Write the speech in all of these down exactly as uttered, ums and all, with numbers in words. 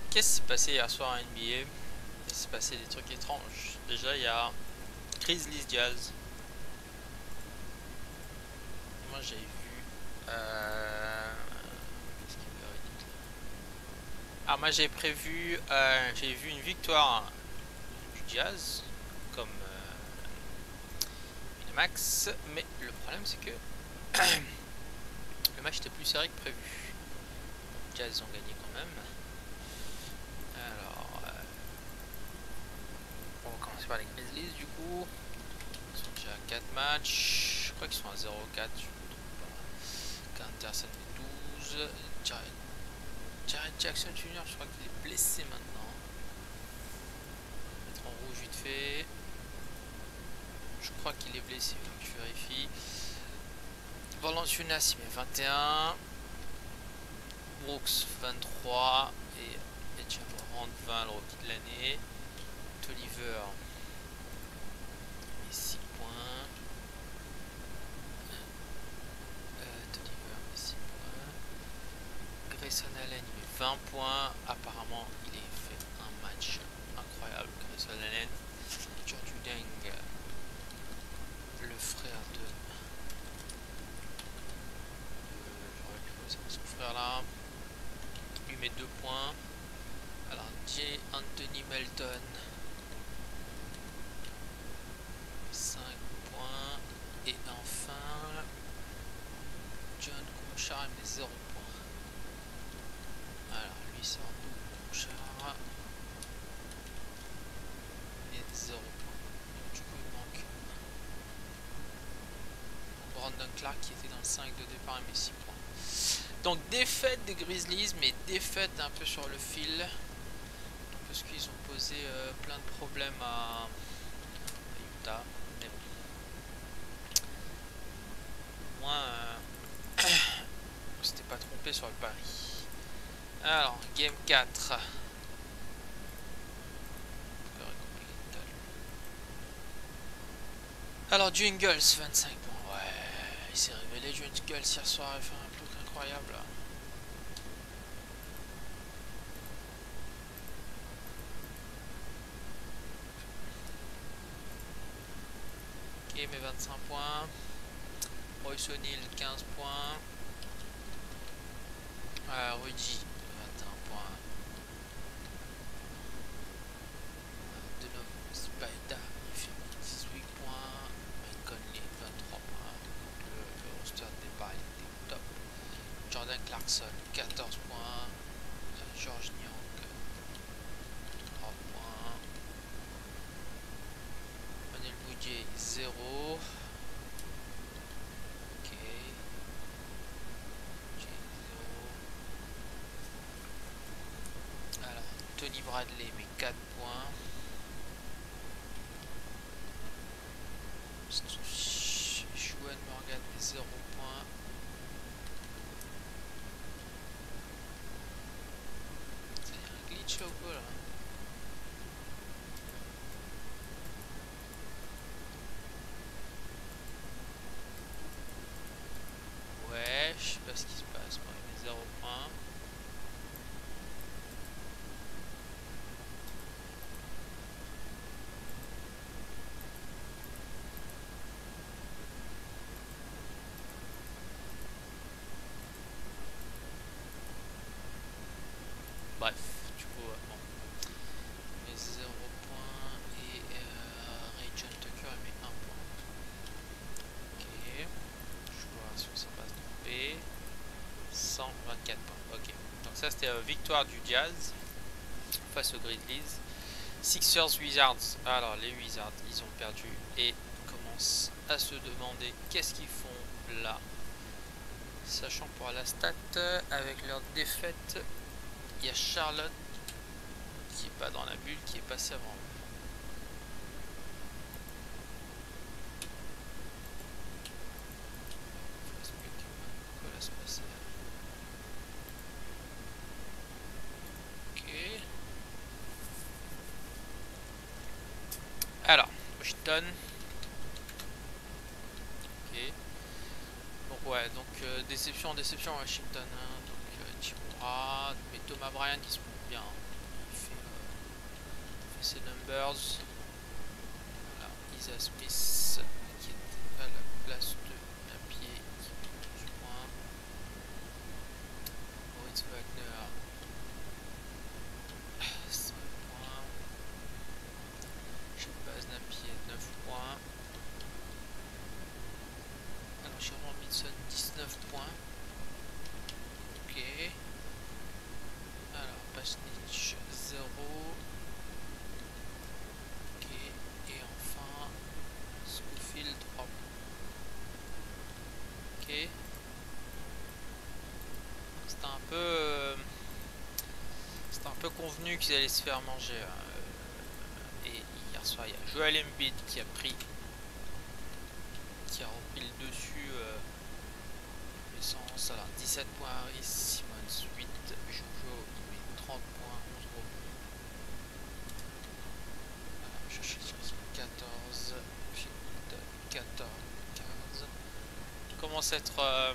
Qu'est-ce qui s'est passé hier soir à N B A? Il s'est passé des trucs étranges. Déjà, il y a Grizzlies Jazz. Moi, j'ai vu. Euh... Qu'est-ce qu'il y avait dit là? Ah, moi, j'ai prévu. Euh, j'ai vu une victoire du Jazz comme euh, une max. Mais le problème, c'est que le match était plus serré que prévu. Les Jazz ont gagné quand même. Alors, euh, on va commencer par les Grizzlies du coup. Ils sont déjà à quatre matchs. Je crois qu'ils sont à zéro quatre. Je me trompe pas. Anderson douze. Jared, Jared Jackson Junior, je crois qu'il est blessé maintenant. On va mettre en rouge vite fait. Je crois qu'il est blessé, il faut que je vérifie. Valanciunas il met vingt et un. Brooks vingt-trois. Et Edgerborn vingt, le rookie de l'année. Tolliver met six points. Euh, Tolliver met six points. Grayson Allen il met vingt points. Apparemment il a fait un match incroyable. Grayson Allen. George Deng, le frère de, de son frère là, lui met deux points. Alors J. Anthony Melton cinq points. Et enfin John Conchar met zéro points. Alors lui c'est un double Conchar et zéro points. Du coup il manque Brandon Clark qui était dans le cinq de départ et met six points. Donc défaite des Grizzlies, mais défaite un peu sur le fil. Parce qu'ils ont posé euh, plein de problèmes à, à Utah. Mais bon. Au moins, euh, on s'était pas trompé sur le pari. Alors, game quatre. Alors, Jungles, vingt-cinq points. Ouais, il s'est révélé Jungles hier soir, il fait un truc incroyable. Ok, mais vingt-cinq points. Royce O'Neal, quinze points. Euh, Rudy, vingt et un points. De nouveau, Spider, il fait dix-huit points. Mike Conley, vingt-trois points. Le, le roster de départ était top. Jordan Clarkson, quatorze points. George Niang, trois points. Manuel Boudier, zéro. Ok. Alors, Tony Bradley met quatre points. Juan Morgan met zéro points. Il y a un glitch au bout là. Ouais, je sais pas ce qui se passe. Moi, il met zéro points. Bref, du coup, euh, bon. Il met zéro points et euh, Ray John Tucker il met un point. Ok. Je vois si on s'est pas trompé. cent vingt-quatre points. Ok. Donc ça c'était euh, victoire du Jazz face aux Grizzlies. Sixers Wizards. Alors les Wizards ils ont perdu et commencent à se demander qu'est-ce qu'ils font là. Sachant pour la stat, avec leur défaite, il y a Charlotte qui est pas dans la bulle, qui est passé avant. Ok. Alors, Washington. Ok. Donc ouais, donc euh, déception, déception Washington. Hein. Donc euh, Timura, mais Thomas Bryant qui se montre bien. ces numbers. Voilà, Isa Smith qui est à la place de Napier qui met douze points. Moritz Wagner cinq points. Shabazz Napier neuf points. Alors chez Robinson dix-neuf points. Ok. Alors Pasnich zéro. Ok. Et enfin Schofield trois points. Ok. C'était un peu euh, c'était un peu convenu qu'ils allaient se faire manger. Euh, et hier soir il y a Joel Embiid qui a pris qui a repris le dessus. Euh, Essence, alors dix-sept points Harris, Simmons huit, Jojo il met trente points, onze rebonds. Alors je cherche quatorze, Field quatorze, quinze. Il commence à être euh,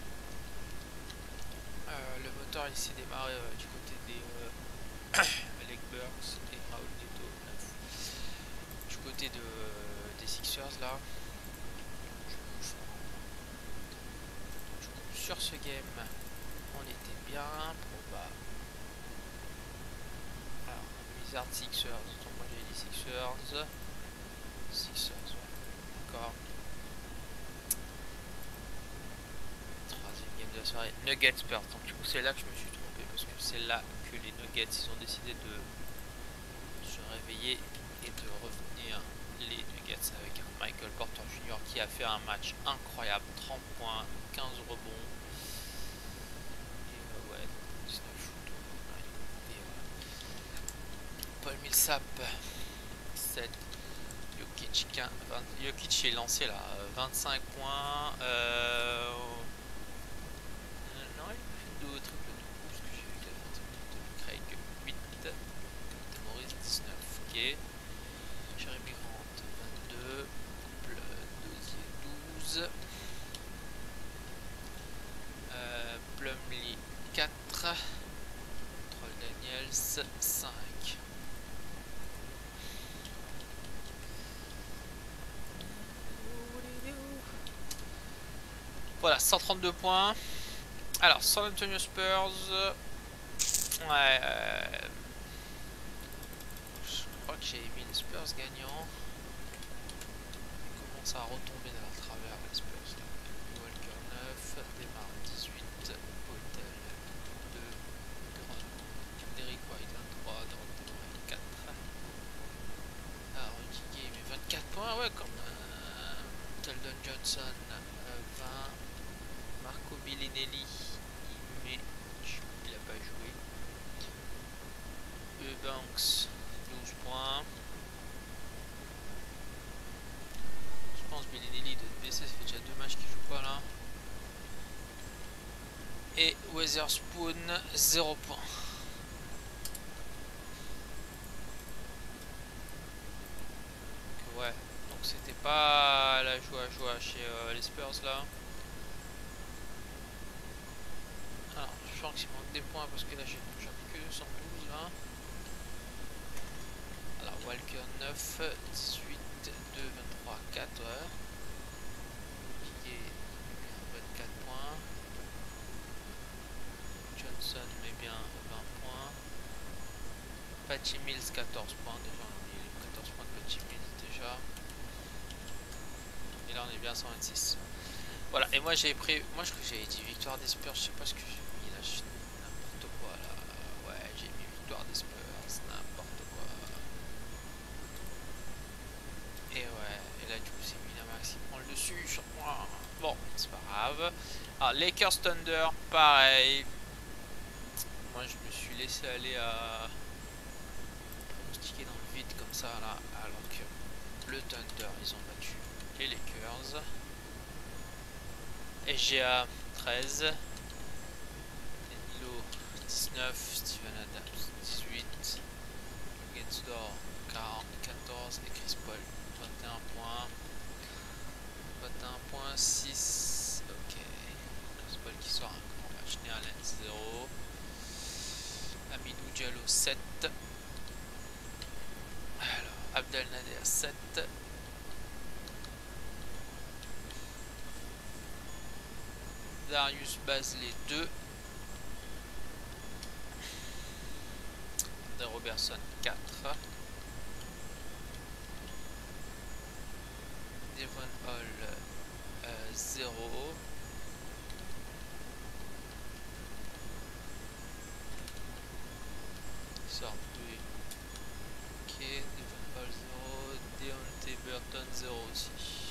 euh, le moteur il s'est démarré euh, du côté des euh, Alec Burks et Raoul Neto neuf. Du côté de, euh, des Sixers là. Sur ce game, on était bien proba. Alors, Wizard Sixers, donc moi j'ai dit Sixers. Sixers, ouais, d'accord. Troisième game de la soirée, Nuggets Spurs. Donc du coup c'est là que je me suis trompé parce que c'est là que les Nuggets ils ont décidé de se réveiller et de revenir. Les Nuggets avec un Michael Porter Junior qui a fait un match incroyable, trente points, quinze rebonds. Et euh, ouais, dix-neuf shoot. Et voilà. Paul Millsap, sept. Jokic, quinze, vingt, Jokic est lancé là, vingt-cinq points. Euh, non, il fait deux triple double parce que j'ai vu qu'il avait Craig huit. Maurice dix-neuf. Ok. Jeremy Grant vingt-deux. Couple Dozier douze. Euh, Plumlee quatre. Troll Daniels cinq. Voilà, cent trente-deux points. Alors, San Antonio Spurs. Ouais. Euh, je crois que j'ai mis les Spurs gagnants. Ils commencent à retomber dans leur travers, les Spurs. Là. Walker neuf, Demar dix-huit, Hotel deux, Derrick White vingt-trois, Dorothy quatre. Ah, Rudy Gay met vingt-quatre points, ouais, comme euh, Keldon Johnson euh, vingt. Marco Bellinelli, il met, il a pas joué. Eubanks, douze points. Je pense Bellinelli doit être blessé, ça fait déjà deux matchs qu'il joue pas là. Et Weatherspoon, zéro points. Donc, ouais, donc c'était pas la joie joie chez euh, les Spurs là. Alors, je sens qu'il manque des points parce que là j'ai que cent douze là. Alors, Walker neuf, dix-huit, deux, vingt-trois, quatre. Ouais. Qui est vingt-quatre points. Johnson met bien vingt points. Patty Mills, quatorze points. Déjà, on a mis quatorze points de Patty Mills déjà. Et là, on est bien à cent vingt-six. Voilà, et moi j'ai pris. Moi, je crois que j'avais dit victoire des Spurs. Je sais pas ce que j'ai mis là. N'importe quoi là. Ouais, j'ai mis victoire des Spurs. N'importe quoi. Et ouais, et là, du coup, c'est Winamax qui prend le dessus sur moi. Bon, c'est pas grave. Alors, Lakers Thunder, pareil. Moi, je me suis laissé aller à pronostiquer dans le vide comme ça là. Alors que le Thunder, ils ont battu les Lakers. S G A treize, Danilo dix-neuf, Steven Adams dix-huit, Gensdor quatorze et Chris Paul vingt et un points. vingt et un points, six. Ok. Chris Paul qui sort un grand match. Nealens zéro. Amidou Diallo sept. Abdelnader sept. Darius Bazley deux. De Robertson quatre. Devon Hall euh, zéro. Sort oui. Ok, Devon Hall zéro. Deontay Burton zéro aussi.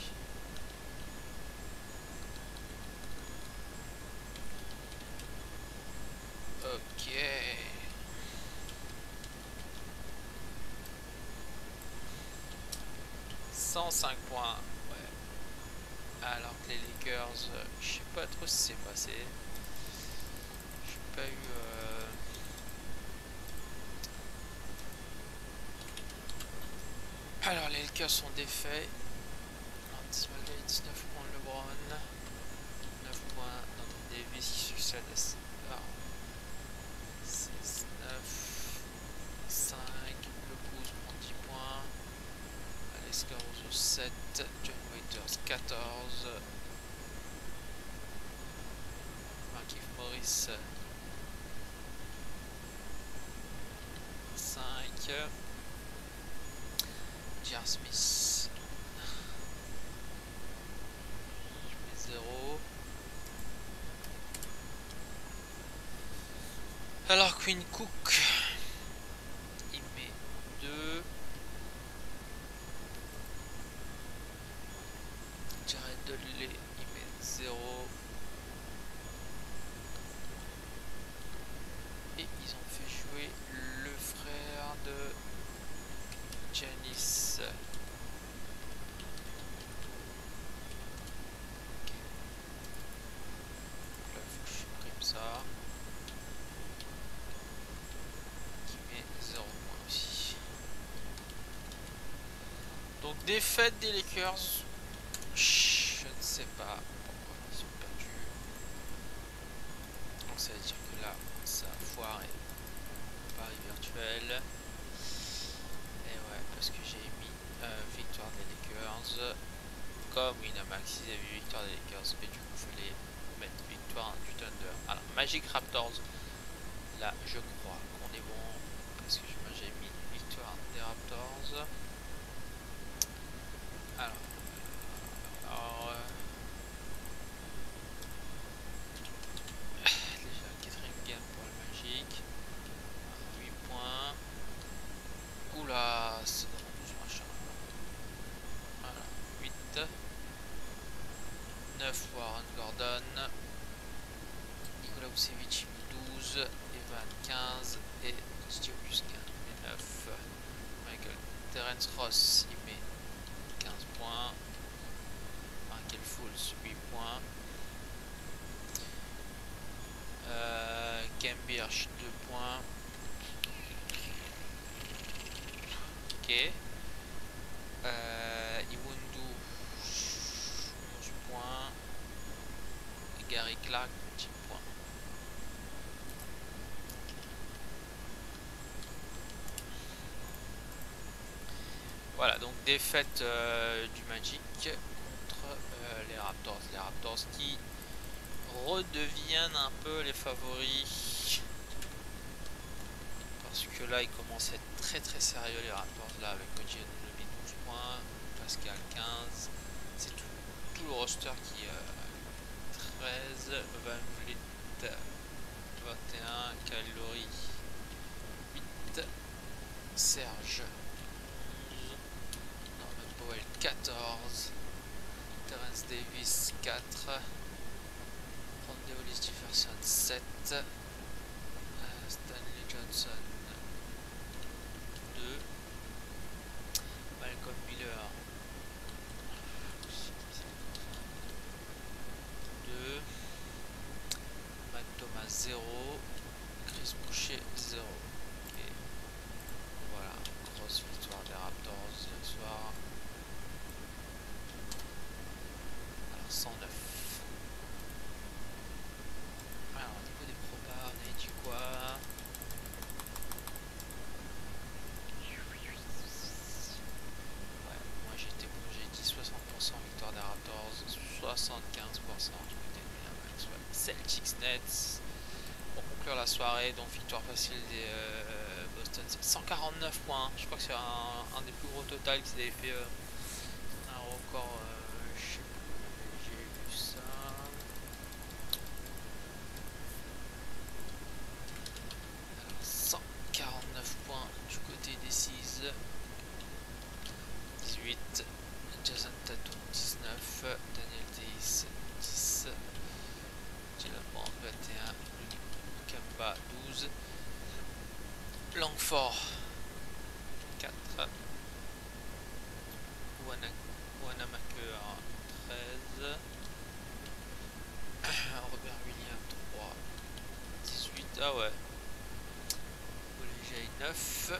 Ok. cent cinq points. Ouais. Alors que les Lakers, euh, je sais pas trop ce qui s'est passé. J'ai pas eu. Euh... Alors les Lakers sont défaits. Malgré dix-neuf points de LeBron. neuf points d'Anthony Davis qui succède à six, neuf, cinq. Le Pouce prend dix points. Alex Caruso sept. John Waiters quatorze. Markieff Morris cinq. J R. Smith zéro. Alors Quinn Cook il met deux. Jared Dudley il met zéro. Et ils ont fait jouer le frère de Giannis. Okay. Là il faut que je supprime ça. Qui met zéro points aussi. Donc défaite des Lakers. Je ne sais pas pourquoi ils ont perdu. Donc ça veut dire que là ça a foiré. Paris virtuel. Et ouais, parce que j'ai mis euh, victoire des Lakers. Comme Winamax, ils avaient vu victoire des Lakers. Et du coup, il fallait mettre victoire du Thunder. Alors, Magic Raptors. Là, je crois qu'on est bon. Parce que moi, j'ai mis victoire des Raptors. Alors. alors euh, déjà, quatrième game pour le Magic. huit points. Oula, c'est dans douze machin. Voilà, huit. neuf pour Aaron Gordon. Nikola Vucevic douze. Evan quinze. Et Stiopius quinze. Il met neuf. Michael Terence Ross, il met quinze points. Michael Fultz, huit points. Euh, Kem Birch, deux points. Ok. Euh, Iwundu, onze points. Et Gary Clark, dix points. Voilà, donc défaite euh, du Magic contre euh, les Raptors. Les Raptors qui redeviennent un peu les favoris. Parce que là, ils commencent à être très très sérieux les Raptors. Là, avec O G Anunoby douze points, Pascal quinze. C'est tout, tout le roster qui euh, treize, Van Vliet vingt et un, Kyle Lowry huit, Serge onze, Norman Powell quatorze, Terence Davis quatre, Rondae Hollis Jefferson sept, euh, Stanley Johnson deux, Malcolm Miller deux, Matt Thomas zéro, Chris Boucher zéro. Et voilà, grosse victoire des Raptors hier soir. Alors cent neuf. Alors au niveau des probas, on a dit quoi? Nets. Pour conclure la soirée, donc victoire facile des euh, Boston, cent quarante-neuf points. Je crois que c'est un, un des plus gros totals qu'ils avaient fait, euh, un record, euh, je sais plus, j'ai vu ça. Alors, cent quarante-neuf points du côté des Six, dix-huit, Jason Tatum dix-neuf, Daniel Theis dix, Jalen Brown vingt et un, Kemba douze, Langford quatre, Wanamaker treize, Robert Williams trois, dix-huit, ah ouais, Olejay neuf,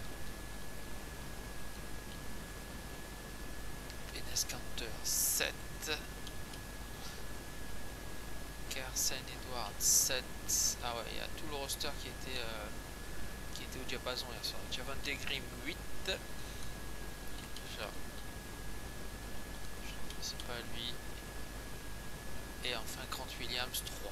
Enes Kanter sept, Carson Edwards sept, ah ouais, il y a tout le roster qui était, euh, qui était au diapason hier soir. Javonte Green huit, déjà, c'est pas lui, et enfin Grant Williams trois.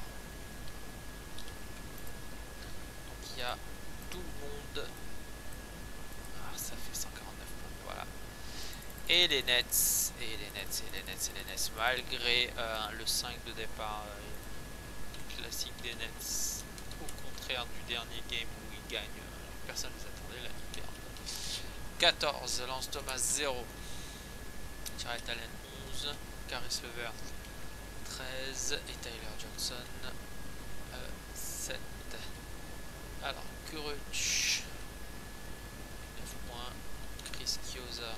Donc il y a tout le monde. Ah, ça fait cent quarante-neuf points, voilà. Et les Nets, et les Nets, et les Nets, et les Nets, malgré euh, le cinq de départ euh, classique des Nets, au contraire du dernier game où ils gagnent, euh, personne ne les attendait, là ils perdent. quatorze, Lance Thomas zéro, Jarrett Allen onze, Caris LeVert treize et Tyler Johnson euh, sept. Alors, Kuruc neuf points, Chris Chiosa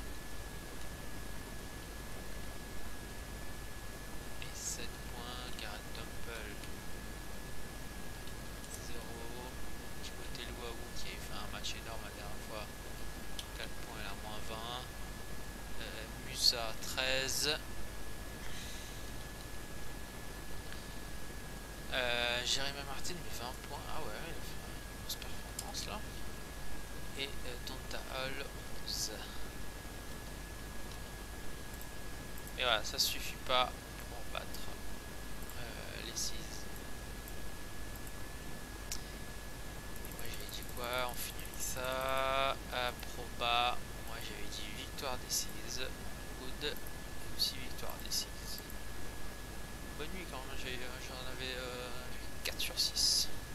et sept points, Garrett Temple zéro, Timothée Luawu qui a fait un match énorme la dernière fois, quatre points et la moins vingt, euh, Musa treize, euh, Jérémy Martin mais vingt points, ah ouais, il a fait une grosse performance là, et euh, Donta Hall onze. Et voilà, ça suffit pas pour battre euh, les Six. Et moi j'avais dit quoi? On finit avec ça. À Proba, moi j'avais dit victoire des Six. Good, aussi victoire des Six. Bonne nuit quand même, j'en avais euh, quatre sur six.